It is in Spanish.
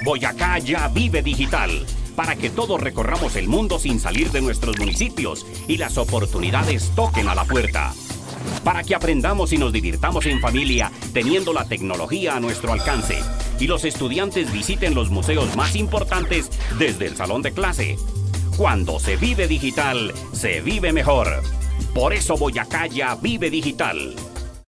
Boyacá ya vive digital, para que todos recorramos el mundo sin salir de nuestros municipios y las oportunidades toquen a la puerta. Para que aprendamos y nos divirtamos en familia, teniendo la tecnología a nuestro alcance, y los estudiantes visiten los museos más importantes desde el salón de clase. Cuando se vive digital, se vive mejor. Por eso Boyacá ya vive digital.